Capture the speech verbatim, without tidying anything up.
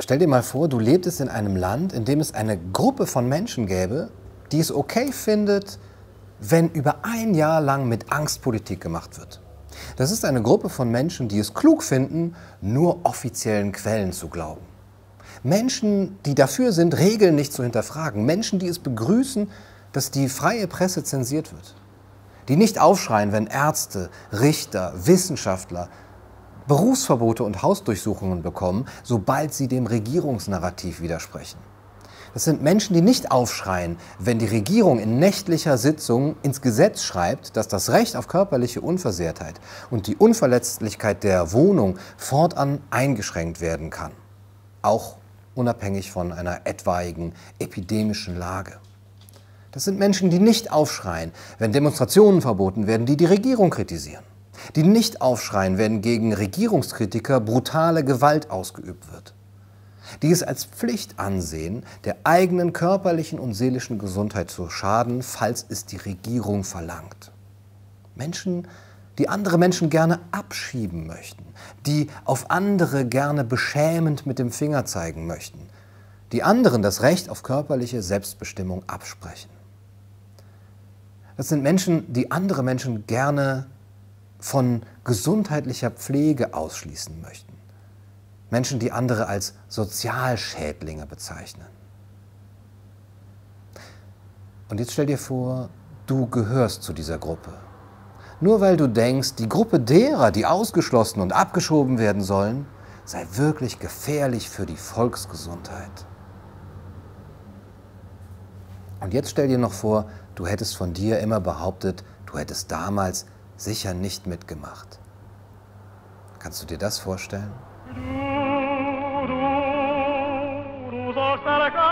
Stell dir mal vor, du lebtest in einem Land, in dem es eine Gruppe von Menschen gäbe, die es okay findet, wenn über ein Jahr lang mit Angst Politik gemacht wird. Das ist eine Gruppe von Menschen, die es klug finden, nur offiziellen Quellen zu glauben. Menschen, die dafür sind, Regeln nicht zu hinterfragen. Menschen, die es begrüßen, dass die freie Presse zensiert wird. Die nicht aufschreien, wenn Ärzte, Richter, Wissenschaftler Berufsverbote und Hausdurchsuchungen bekommen, sobald sie dem Regierungsnarrativ widersprechen. Das sind Menschen, die nicht aufschreien, wenn die Regierung in nächtlicher Sitzung ins Gesetz schreibt, dass das Recht auf körperliche Unversehrtheit und die Unverletzlichkeit der Wohnung fortan eingeschränkt werden kann. Auch unabhängig von einer etwaigen epidemischen Lage. Das sind Menschen, die nicht aufschreien, wenn Demonstrationen verboten werden, die die Regierung kritisieren. Die nicht aufschreien, wenn gegen Regierungskritiker brutale Gewalt ausgeübt wird. Die es als Pflicht ansehen, der eigenen körperlichen und seelischen Gesundheit zu schaden, falls es die Regierung verlangt. Menschen, die andere Menschen gerne abschieben möchten, die auf andere gerne beschämend mit dem Finger zeigen möchten, die anderen das Recht auf körperliche Selbstbestimmung absprechen. Das sind Menschen, die andere Menschen gerne von gesundheitlicher Pflege ausschließen möchten. Menschen, die andere als Sozialschädlinge bezeichnen. Und jetzt stell dir vor, du gehörst zu dieser Gruppe. Nur weil du denkst, die Gruppe derer, die ausgeschlossen und abgeschoben werden sollen, sei wirklich gefährlich für die Volksgesundheit. Und jetzt stell dir noch vor, du hättest von dir immer behauptet, du hättest damals sicher nicht mitgemacht. Kannst du dir das vorstellen? Du, du, du sollst